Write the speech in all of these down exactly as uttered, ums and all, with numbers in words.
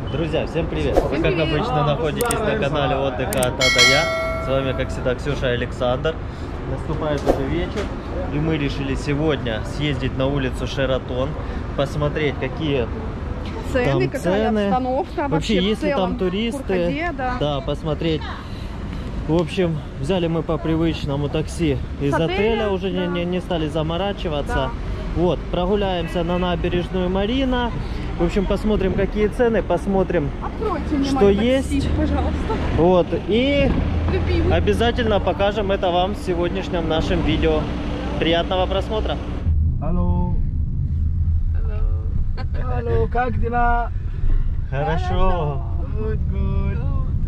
Друзья, всем привет! Вы, как обычно, находитесь на канале отдыха от А до Я. С вами, как всегда, Ксюша и Александр. Наступает уже вечер, и мы решили сегодня съездить на улицу Шератон, посмотреть, какие цены, там цены. Обстановка, вообще, вообще есть ли там туристы, Куркаде, да. да, посмотреть. В общем, взяли мы по привычному такси из отеля, отеля, уже да. не, не стали заморачиваться. Да. Вот, прогуляемся на набережную Марина. В общем, посмотрим, какие цены, посмотрим, что есть. Такси, пожалуйста. Вот, и Любимый. Обязательно покажем это вам в сегодняшнем нашем видео. Приятного просмотра. Алло. Алло. Алло, как дела? Хорошо. Good, good.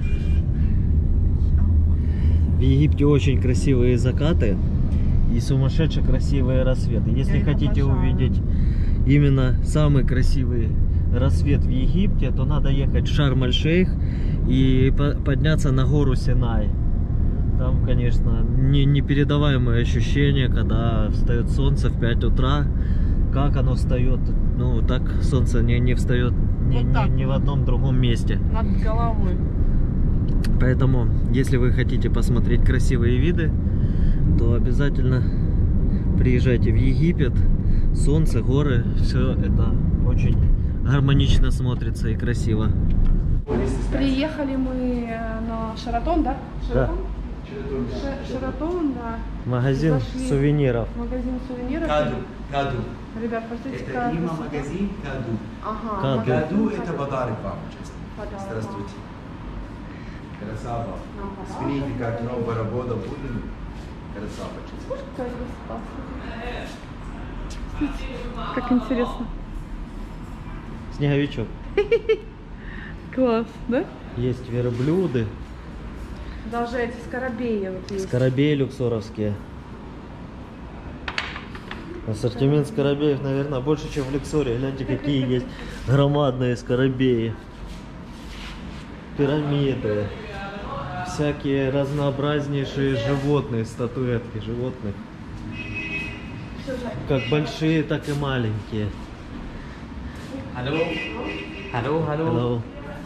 В Египте очень красивые закаты и сумасшедшие красивые рассветы. Если Я хотите увидеть именно самый красивый рассвет в Египте, то надо ехать в Шарм-эль-Шейх и по подняться на гору Синай. Там, конечно, не, непередаваемые ощущения, когда встает солнце в пять утра. Как оно встает? Ну, так солнце не, не встает ни, вот ни, ни в одном другом месте. Над головой. Поэтому, если вы хотите посмотреть красивые виды, то обязательно приезжайте в Египет. Солнце, горы, все это очень гармонично смотрится и красиво. Приехали мы на Шератон, да? Шератон? Да. Шератон, да. Магазин сувениров. Магазин сувениров. Каду, Каду. Ребят, посмотрите, это как имя магазин Каду. Ага. Каду, Каду это подарок вам, честно. Здравствуйте. Красава. Смотрите, как новая работа будет. Красава, честно. Как интересно. Снеговичок. Класс, да? Есть верблюды. Даже эти скоробеи вот есть. Скоробеи люксоровские. Ассортимент скоробеев, наверное, больше, чем в Люксоре. Гляньте, какие есть громадные скоробеи. Пирамиды. Всякие разнообразнейшие животные, статуэтки животных. Как большие, так и маленькие. Алло. Алло, алло. Hello.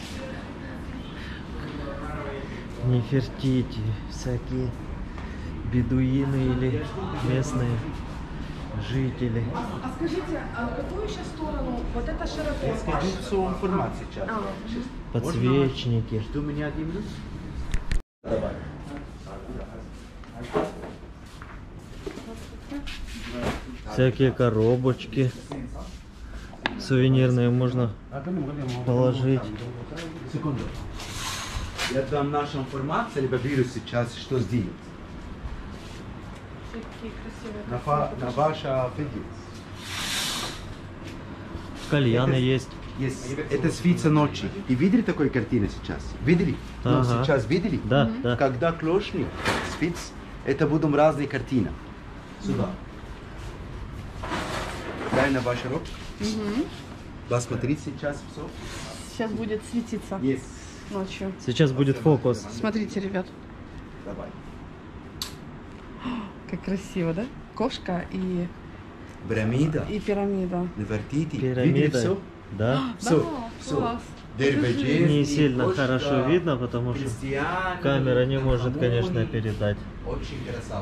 Нефертити, всякие бедуины или местные жители. А скажите, а в какую сейчас сторону? Вот это Шератон. Я скажу всю информацию сейчас. А. Подсвечники. Жду меня один минут. Давай. Всякие коробочки сувенирные можно положить. Секунду. Я дам нашу информацию, либо вирус сейчас, что сделать. На, фа, на ваша видео. Кальяны это, есть. Есть. Это свица ночи. И видели такую картину сейчас? Видели? Ага. Ну, сейчас видели? Да, да. Когда клошник, спиц, это будут разные картины. Сюда. Дай на вашу руку. Угу. Посмотрите сейчас все. Сейчас будет светиться Есть. ночью. Сейчас будет фокус. Смотрите, ребят. Давай. Как красиво, да? Кошка и Пирамида. и пирамида. Нефертити. Пирамида. Все? Да. Все. Да, Все. класс. Не сильно хорошо видно, потому что камера не может, конечно, передать. Очень красиво.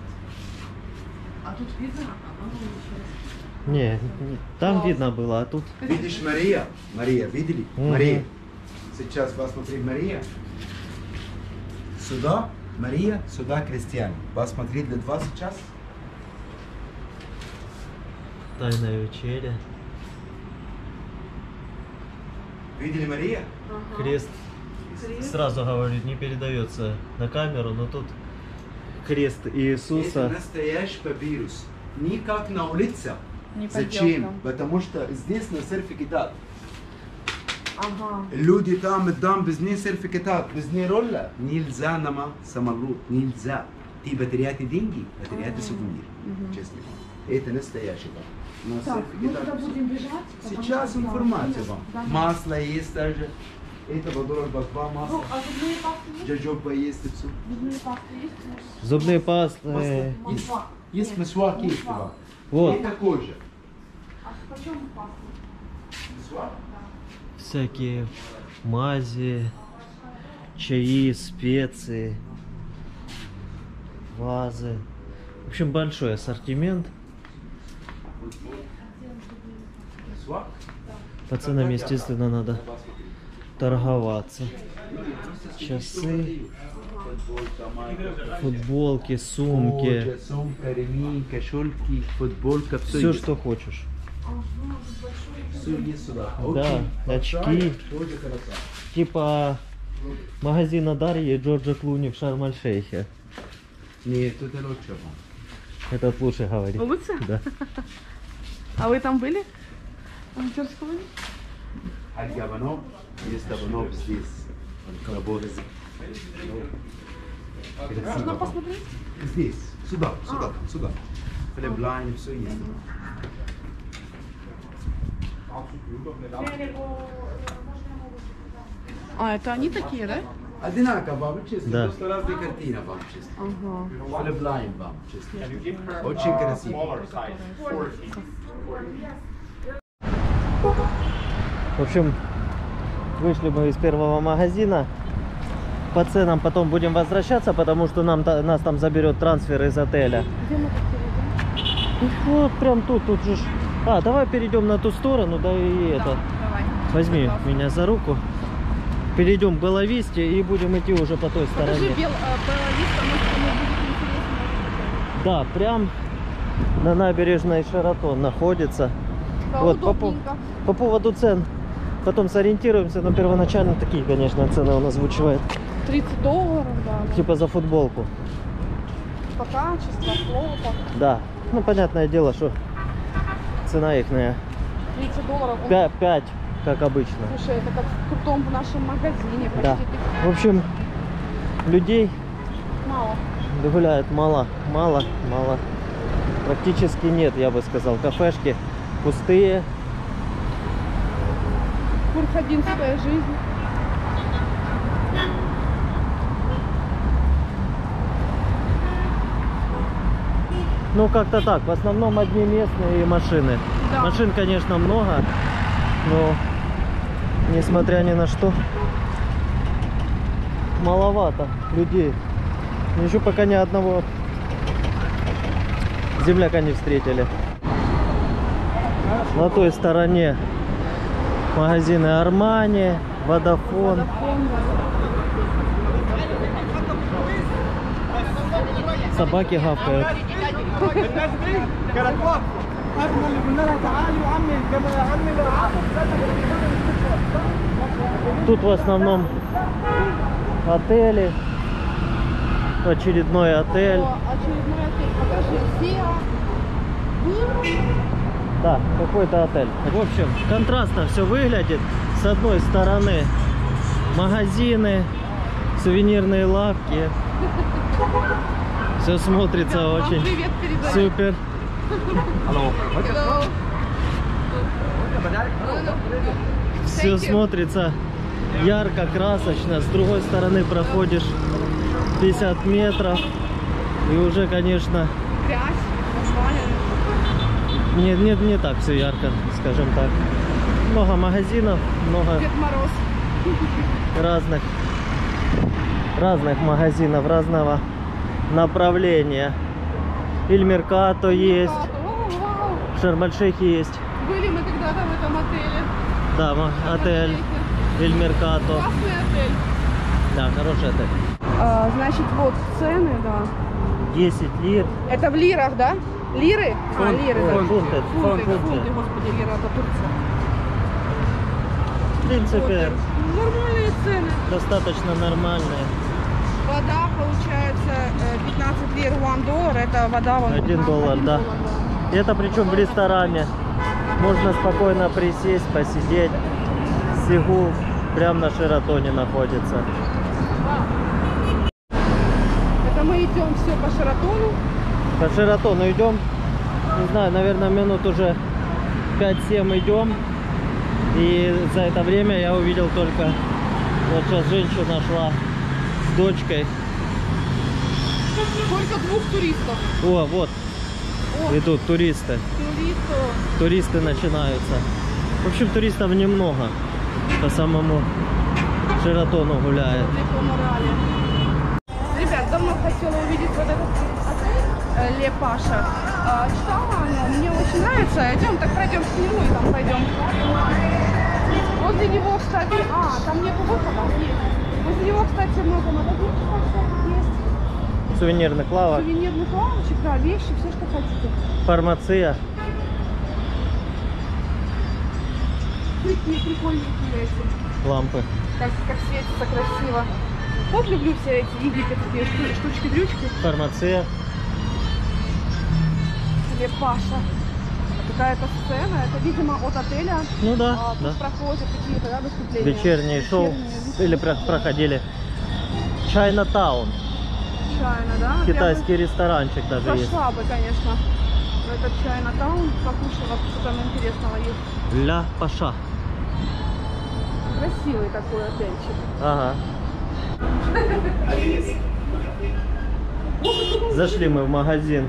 А тут видно? Не, не там Класс. видно было, а тут... Видишь Мария? Мария, видели? Угу. Мария. Сейчас посмотри Мария. Сюда Мария, сюда крестьяне. Посмотри для два сейчас. Тайная вечеря. Видели Мария? Ага. Крест. Крест. Сразу говорю, не передается на камеру, но тут крест Иисуса. Это настоящий папирус. Не как на улице. Не Зачем? подделка. Потому что здесь на сертификат. Ага. Люди там и там без не сертификат, без не ролла. Нельзя нама самолет, нельзя. Ты потеряете деньги, потеряете сувенир. Честно. Это настоящий вам. Так, мы туда будем бежать. Сейчас информация вам. Да. Масло есть даже. Это водород два масла. Ну, а зубные пасты есть? Джаджоба есть и все. Зубные пасты есть? Зубные пасты. Масло. Есть. Есть масвак есть вам. Вот. И такой же. А почем паста? Масвак? Всякие мази, чаи, специи, вазы. В общем, большой ассортимент. По ценам, естественно, надо торговаться. Часы, футболки, сумки. Сумка, ремень, кошельки, футболка, все, Все, есть. что хочешь. Все есть сюда. Да, Очень очки. Очень хорошо. Типа магазина Дарьи и Джорджа Клуни в Шарм-эль-Шейхе. Нет, это лучше. Этот лучше говорит. Лучше? Да. А вы там были? Мастерской? Аль-Габанов, есть Габанов здесь. Работает. Можно посмотреть? Здесь, сюда, сюда, сюда. Флеблайн, все есть. А, это они такие, да? Одинаково вам честно, Да. просто разные картины вам честно. Ага. Флеблайн вам честно. Очень красиво. В общем, вышли мы из первого магазина. По ценам потом будем возвращаться, потому что нам, та- нас там заберет трансфер из отеля. Где мы тут перейдем? Вот прям тут, тут же. ж- А, давай перейдем на ту сторону, да и это. Давай. Возьми Согласна. меня за руку. Перейдем к Беловисте и будем идти уже по той Покажи стороне. бел, а, Беловиста, может, кому будет интересно. Да, прям на набережной Шератон находится. Да, Вот, по, по- удобненько. по поводу цен. Потом сориентируемся, но первоначально такие, конечно, цены он озвучивает. тридцать долларов, да. да. Типа за футболку. По качеству, хлопок. Да. Ну, понятное дело, что цена ихняя тридцать долларов. Он- пять, как обычно. Слушай, это как в крутом в нашем магазине. Почти Да. ты- В общем, людей мало. гуляет мало, мало, мало. Практически нет, я бы сказал. Кафешки пустые. Курхадинская жизнь. Ну, как-то так. В основном одни местные машины. Да. Машин, конечно, много, но, несмотря ни на что, маловато людей. Еще пока ни одного земляка не встретили. На той стороне магазины Армани, Водофон. Водофон, Собаки гавкают. الناس دي كانت واقفه احنا اللي قلنا لها تعالي وعمي كما عمي اللي Тут в основном отели. Очередной отель. О, очередной отель. Покажи. Сиа. Да, какой-то отель. В общем, контрастно все выглядит. С одной стороны магазины, сувенирные лавки. Все смотрится Вам очень привет передаю. супер. Hello. Все Thank you. смотрится ярко, красочно. С другой стороны проходишь пятьдесят метров. И уже, конечно, Грязь. Название. не, не, не так все ярко, скажем так. Много магазинов, много Дед Мороз. разных разных магазинов разного направления. Ильмеркато есть, О, вау. в Шарм-эль-Шейхе есть. Были мы когда-то в этом отеле. Да, ма- отель Ильмеркато. Классный отель. Да, хороший отель. А, значит, вот цены, да. десять лир. Это в лирах, да? Лиры? А, Фунт- лиры, да. фунты, Фунты, фунты. фунты, господи, лира, это Турция. В принципе, Вот, нормальные цены. достаточно нормальные. Вода получается э, пятнадцать лир, один доллар, это вода вон, Один доллар, один да. доллар, И это причем в ресторане. Можно спокойно присесть, посидеть. Сигул прямо на Шератоне находится. Это мы идем все по Шератону. По Шератону идем. Не знаю, наверное, минут уже пять-семь идем. И за это время я увидел только... Вот сейчас женщина шла с дочкой. Только двух туристов. О, вот, О, идут туристы. туристов. Туристы начинаются. В общем, туристов немного. По самому Шератону гуляет. По морали. Ребят, давно хотела увидеть вот этот отель э, Ле Паша. А, читала о нем, мне очень нравится. Идем, так пройдем к нему и там пойдем. Возле него, кстати, а, там нету выхода, есть. Возле него, кстати, много магазинчиков есть. Сувенирных лавок. Сувенирных лавочек, да, вещи, все, что хотите. Фармация. Какие прикольненькие эти. Лампы. Как, как светится красиво. Вот люблю все эти египетские штучки-дрючки. Фармация. Ле Паша. Какая-то сцена, это, видимо, от отеля. Ну да, а, тут да. проходят какие-то, да, выступления. Вечерние шоу. Вечерние, Или про- проходили. Чайна-таун. Чайна, да? Китайский ресторанчик даже Я бы есть. зашла бы, конечно, в этот Чайна-таун, покушала, что там интересного есть. Ля Паша. Красивый такой отельчик. Ага. Зашли мы в магазин.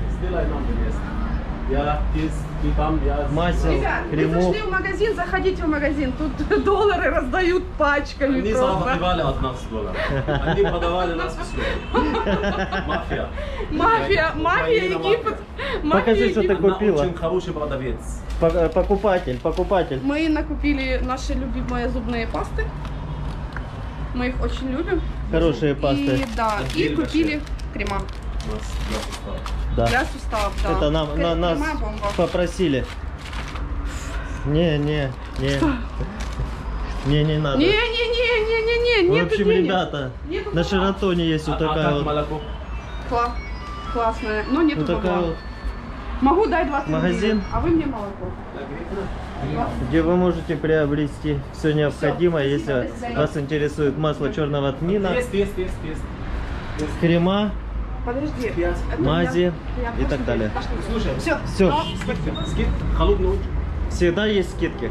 Масел, Ребят, вы кремов. зашли в магазин, заходите в магазин. Тут доллары раздают пачками Они просто. заплатили от нас доллар. Они продавали нас все. Мафия. Мафия, мафия Египет. Покажи, Мафия что ты Египет. Она купила. очень хороший продавец. По- Покупатель, покупатель. Мы накупили наши любимые зубные пасты. Мы их очень любим. Хорошие пасты. И да, и Отдельно купили крема У нас для сустава. Да. для суставов. Да. Это нам, Кре- на, нас крема бомба. попросили. Не, не, не. Не, не надо. Не, не, не, не, не, не, В нет общем, денег. ребята, Нету на бабла. Шератоне есть вот А- а такая как вот, молоко? Кла- классная, но нету вот такая бабла. вот, Могу дать двадцать магазин. гривен, а вы мне молоко. где вы можете приобрести все необходимое, Всё, спасибо, если до свидания. вас интересует масло черного тмина, Есть, есть, есть, есть. крема, Подожди. Пять. Это мази я- я и так пошли, далее. пошли. Слушай, Все. Все, скидка, скидка, холодный очень. всегда есть скидки.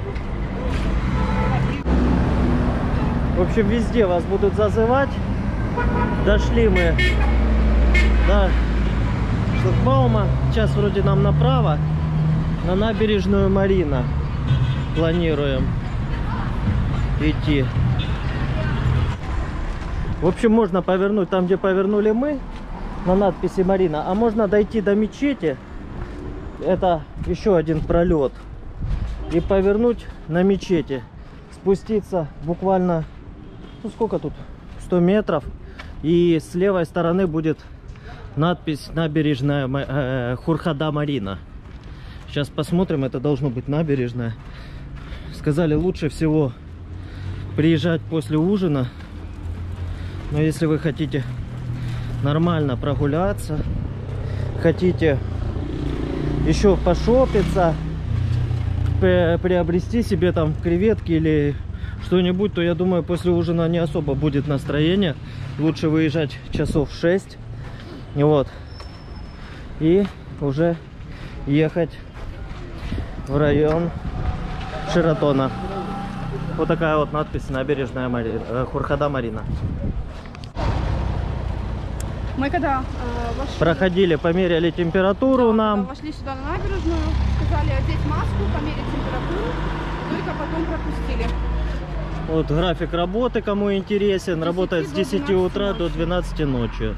В общем, везде вас будут зазывать. Дошли мы до шлагбаума. Сейчас вроде нам направо, на набережную Марина. Планируем идти. В общем, можно повернуть там, где повернули мы, на надписи Марина. А можно дойти до мечети. Это еще один пролет. И повернуть на мечети. Спуститься буквально, ну сколько тут? сто метров. И с левой стороны будет надпись набережная э, Хурхада Марина. Сейчас посмотрим, это должно быть набережная. Сказали, лучше всего приезжать после ужина. Но если вы хотите нормально прогуляться, хотите еще пошопиться, приобрести себе там креветки или что-нибудь, то я думаю, после ужина не особо будет настроение. Лучше выезжать часов в шесть. Вот. И уже ехать в район Шератона. Вот такая вот надпись: набережная Мари... Хурхада Марина. Мы когда э, вошли, Проходили, померяли температуру да, нам. когда вошли сюда на набережную, сказали одеть маску, померить температуру, только потом пропустили. Вот график работы, кому интересен. Работает с до десяти двенадцати утра до ночи. двенадцати ночи.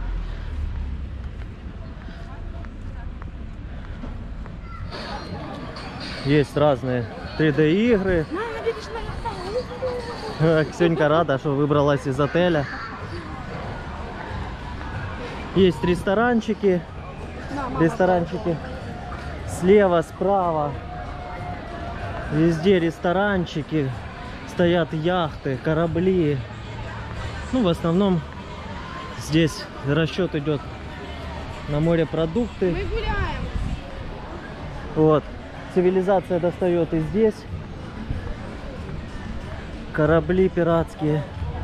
Есть разные три дэ игры. Ксюнька рада, что выбралась из отеля. Есть ресторанчики. На, мама, Ресторанчики слева, справа. Везде ресторанчики. Стоят яхты, корабли. Ну, в основном здесь расчет идет на морепродукты. Мы гуляем. Вот. Цивилизация достает и здесь. Корабли пиратские.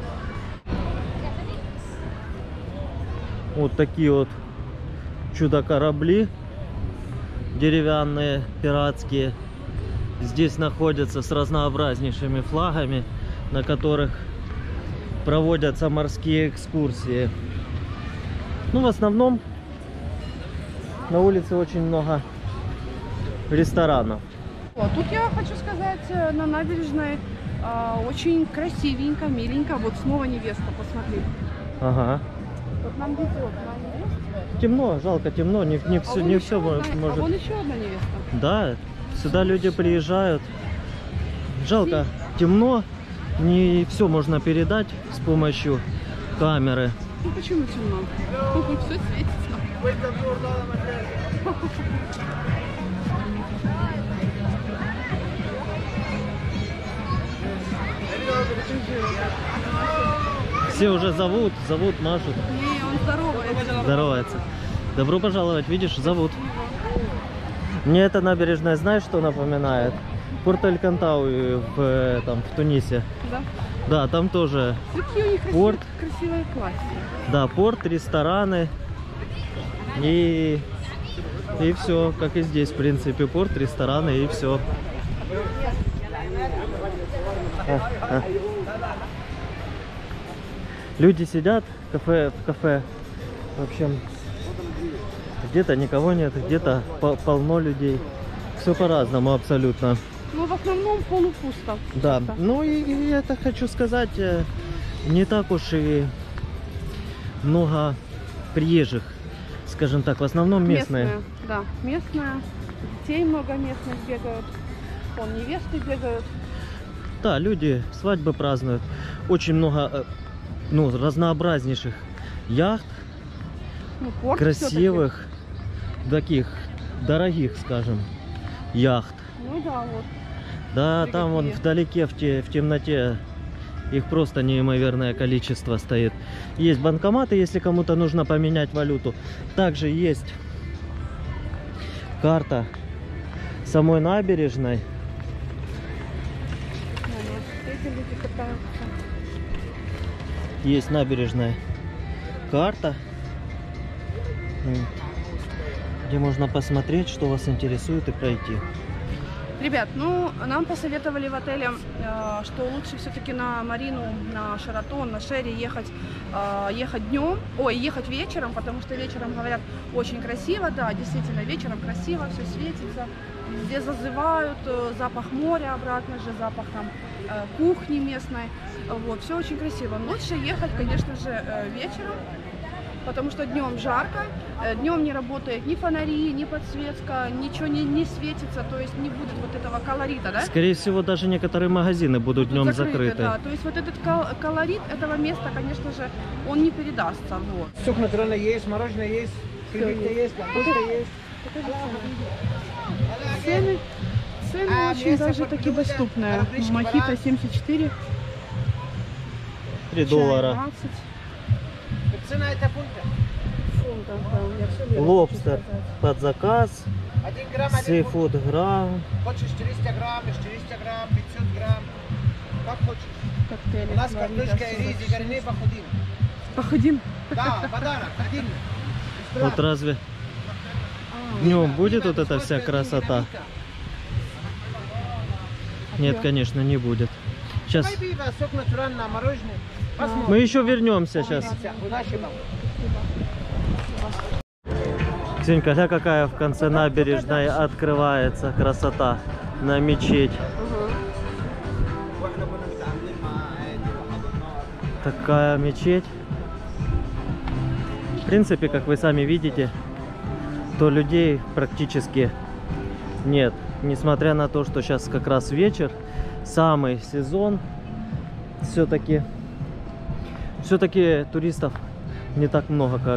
Вот такие вот чудо-корабли деревянные, пиратские. Здесь находятся с разнообразнейшими флагами, на которых проводятся морские экскурсии. Ну, в основном на улице очень много ресторанов. Вот, тут я хочу сказать, э, на набережной А, очень красивенько, миленько. Вот снова невеста, посмотри. Ага. Вот нам везет на невесту. Темно, жалко, темно, не, не все, А не вон все еще может. одна- А вон еще одна невеста. Да, сюда люди приезжают. Жалко, темно, не все можно передать с помощью камеры. Ну почему темно? Все светится. Все уже зовут, зовут, машут, Не, он здоровается. здоровается. Добро пожаловать, видишь, зовут. Мне эта набережная, знаешь, что напоминает? Порт-Эль-Кантауи в, э, там, в Тунисе. Да? Да, там тоже, Какие у них красивые, Порт. красивые классы. да, порт, рестораны и, и все, как и здесь, в принципе, порт, рестораны и все. А, а. Люди сидят в кафе, в кафе, в общем, где-то никого нет, где-то по- полно людей. Все по-разному абсолютно. Ну, в основном полупусто. Да, Пусто. ну и, и это хочу сказать, э, не так уж и много приезжих, скажем так, в основном местные. Да, местная. Детей много местных бегают. Вон невесты бегают. Да, люди свадьбы празднуют. Очень много, э, ну, разнообразнейших яхт, Ну, порт красивых, таких дорогих, скажем, яхт. всё-таки. Ну да, вот. Да, И там вон какие? вдалеке, в, те, в темноте, их просто неимоверное количество стоит. Есть банкоматы, если кому-то нужно поменять валюту. Также есть карта самой набережной. Да, вот эти люди катаются. Есть набережная карта, м, где можно посмотреть, что вас интересует, и пройти. Ребят, ну, нам посоветовали в отеле, э, что лучше все-таки на Марину, на Шаратон, на Шерри ехать, э, ехать днем, ой, ехать вечером, потому что вечером, говорят, очень красиво, да, действительно, вечером красиво, все светится, везде зазывают, э, запах моря, обратно же, запах там э, кухни местной, вот, все очень красиво. Лучше ехать, конечно же, э, вечером, потому что днем жарко, днем не работает ни фонари, ни подсветка, ничего не, не светится, то есть не будет вот этого колорита, да? Скорее всего, даже некоторые магазины будут днем закрыты. Да, то есть вот этот кол- колорит этого места, конечно же, он не передастся. Вот. Сок натуральный есть, мороженое есть, креветки есть, лангуста есть. Цены, цены А, очень мясо даже под такие блюдо, доступные. арабский Мохито баран. семьдесят четыре, три чай доллара. двадцать Цена это фунта. фунтов. Да, у меня всё верно, Лобстер хочу сказать. под заказ. Один грамм, один фунт. Сейфуд грамм. Хочешь четыреста грамм, четыреста грамм, пятьсот грамм. Как хочешь. Коктейли. У нас флорида, картошка и рис, и сорок гарнир походим. шесть. Походим. Да, подарок, один. Вот разве днем будет вот эта вся красота? Нет, конечно, не будет. Сейчас Давай пиво, сок натуральный, мороженое. Посмотрим. мы еще вернемся сейчас. Удачи вам. Ксенька, гля какая в конце набережной открывается красота на мечеть. Такая мечеть. В принципе, как вы сами видите, то людей практически нет. Несмотря на то, что сейчас как раз вечер, самый сезон, все-таки все-таки туристов не так много, как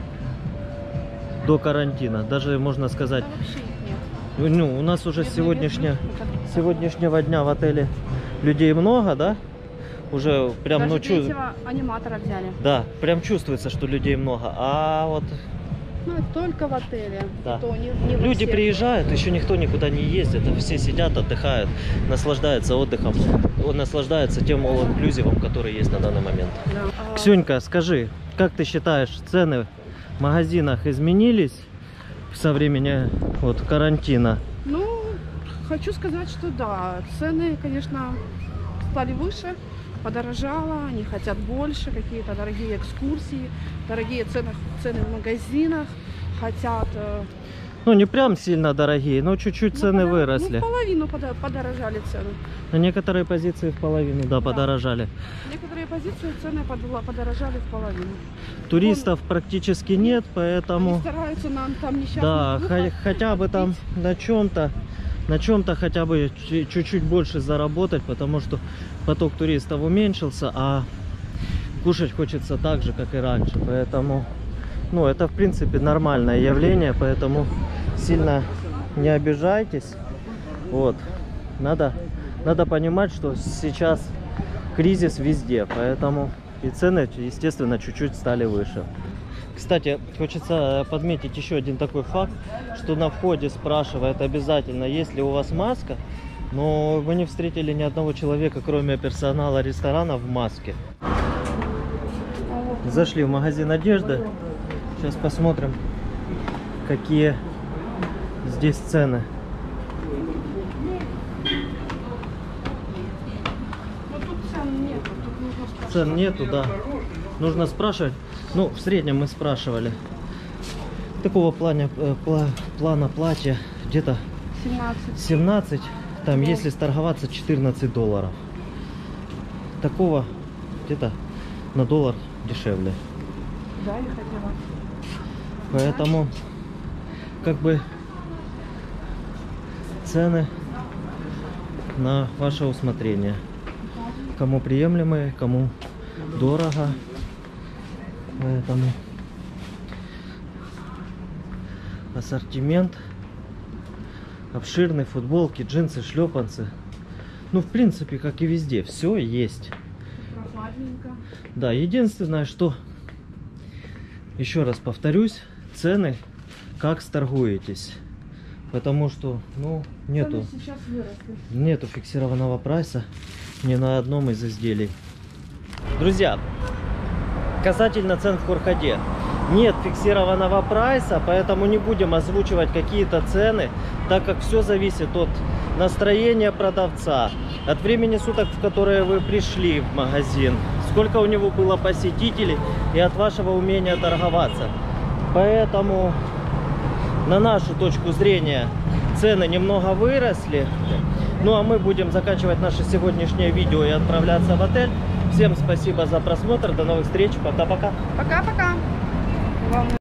до карантина. Даже можно сказать, Да вообще их нет. ну, у нас уже с Бедные, сегодняшнего, бедные. сегодняшнего дня в отеле людей много, да? Уже прям, Даже ну, чу- третьего аниматора взяли. да, прям чувствуется, что людей много. А вот Ну, это только в отеле. Да. И то не, не во люди всех. приезжают, еще никто никуда не ездит, а все сидят, отдыхают, наслаждаются отдыхом, он наслаждается тем all-inclusive, который есть на данный момент. Да. А, Ксюнька, скажи, как ты считаешь, цены в магазинах изменились со времени вот, карантина? Ну, хочу сказать, что да, цены, конечно, стали выше, подорожало, они хотят больше, какие-то дорогие экскурсии, дорогие цены, цены в магазинах, хотят э, Ну, не прям сильно дорогие, но чуть-чуть Ну, цены подо- выросли. Ну, в половину подо- подорожали цены. На некоторые позиции в половину, да, подорожали. Некоторые позиции цены подла- подорожали в половину. Туристов практически нет, поэтому... Они стараются нам там несчастных Да, глухо хо- хотя бы там отбить. на чем-то, на чем-то хотя бы чуть- чуть-чуть больше заработать, потому что поток туристов уменьшился, а кушать хочется так же, как и раньше. Поэтому, ну, это в принципе нормальное явление, поэтому сильно не обижайтесь. Вот, надо, надо понимать, что сейчас кризис везде, поэтому и цены, естественно, чуть-чуть стали выше. Кстати, хочется подметить еще один такой факт, что на входе спрашивают обязательно, есть ли у вас маска, но вы не встретили ни одного человека, кроме персонала ресторана, в маске. Зашли в магазин одежды, сейчас посмотрим, какие здесь цены. Но тут цен нет, тут нужно спрашивать. Цен нету, да. Нужно спрашивать. Ну, в среднем мы спрашивали. Такого плана, э, пла- плана платья где-то семнадцать. семнадцать. Там, если сторговаться, четырнадцать долларов. Такого где-то на доллар дешевле. Да, я хотела. Поэтому, как бы, цены на ваше усмотрение. Кому приемлемые, кому дорого. Поэтому ассортимент обширный, футболки, джинсы, шлепанцы. Ну, в принципе, как и везде, все есть. Прохладненько. Да, единственное, что, еще раз повторюсь, цены как сторгуетесь. Потому что, ну, нету, Цены сейчас выросли. нету фиксированного прайса ни на одном из изделий. Друзья, касательно цен в Хурхаде. Нет фиксированного прайса, поэтому не будем озвучивать какие-то цены, так как все зависит от настроения продавца, от времени суток, в которое вы пришли в магазин, сколько у него было посетителей и от вашего умения торговаться. Поэтому, на нашу точку зрения, цены немного выросли. Ну а мы будем заканчивать наше сегодняшнее видео и отправляться в отель. Всем спасибо за просмотр, до новых встреч, пока-пока. Пока-пока. Вам